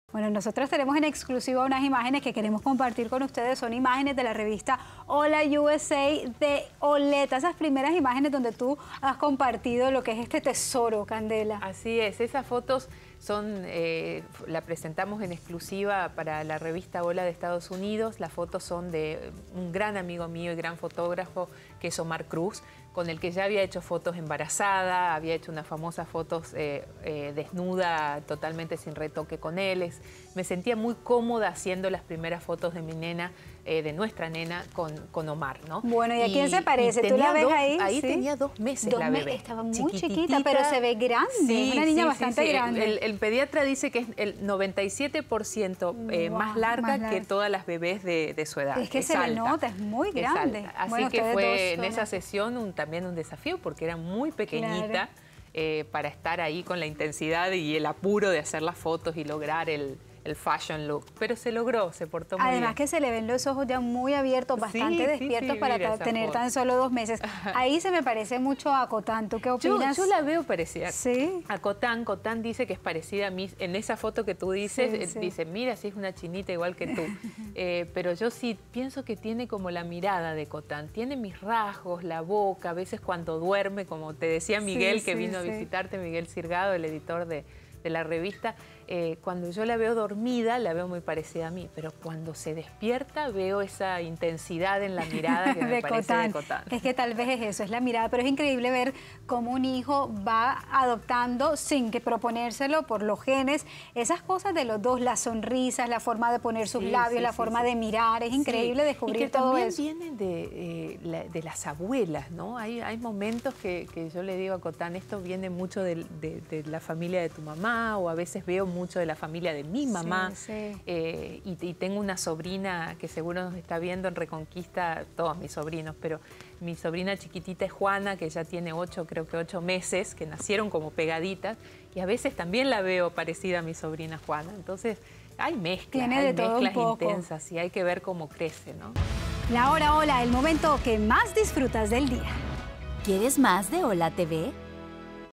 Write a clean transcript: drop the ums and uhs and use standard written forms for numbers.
Bueno, nosotros tenemos en exclusiva unas imágenes que queremos compartir con ustedes. Son imágenes de la revista Hola USA de Oleta. Esas primeras imágenes donde tú has compartido lo que es este tesoro, Candela. Así es, esas fotos son, la presentamos en exclusiva para la revista Hola de Estados Unidos. Las fotos son de un gran amigo mío y gran fotógrafo que es Omar Cruz, con el que ya había hecho fotos embarazada, había hecho unas famosas fotos desnuda, totalmente sin retoque con él. Me sentía muy cómoda haciendo las primeras fotos de mi nena, de nuestra nena, con Omar, ¿no? Bueno, ¿y a quién se parece? ¿Tú la ves ahí? Ahí ¿sí? Tenía 2 meses la bebé. Estaba muy chiquita, pero se ve grande, sí, una niña bastante grande. El pediatra dice que es el 97% más larga que todas las bebés de su edad. Es que se le nota, es muy grande. Así que fue en esa sesión también un desafío porque era muy pequeñita. Claro. Para estar ahí con la intensidad y el apuro de hacer las fotos y lograr el fashion look. Pero se logró, se portó muy bien. Además que se le ven los ojos ya muy abiertos, bastante despiertos para tener tan solo 2 meses. Ahí se me parece mucho a Cotán. ¿Tú qué opinas? Yo la veo parecida. ¿Sí? A Cotán. Cotán dice que es parecida a mí. En esa foto que tú dices, dice, mira, sí es una chinita igual que tú. Pero yo sí pienso que tiene como la mirada de Cotán. Tiene mis rasgos, la boca, a veces cuando duerme, como te decía Miguel, que vino a visitarte, Miguel Sirgado, el editor de la revista. Cuando yo la veo dormida, la veo muy parecida a mí, pero cuando se despierta veo esa intensidad en la mirada que me parece de Cotán. Es que tal vez es eso, es la mirada, pero es increíble ver cómo un hijo va adoptando sin que proponérselo por los genes, esas cosas de los dos, las sonrisas, la forma de poner sus labios, la forma de mirar, es increíble descubrir todo eso. Y que también vienen de las abuelas, ¿no? Hay momentos que yo le digo a Cotán, esto viene mucho de la familia de tu mamá, o a veces veo mucho de la familia de mi mamá. Y tengo una sobrina que seguro nos está viendo en Reconquista, todos mis sobrinos, pero mi sobrina chiquitita es Juana, que ya tiene 8 meses, que nacieron como pegaditas, y a veces también la veo parecida a mi sobrina Juana. Entonces hay mezclas, intensas, y hay que ver cómo crece, ¿no? La hora Hola, el momento que más disfrutas del día. ¿Quieres más de Hola TV?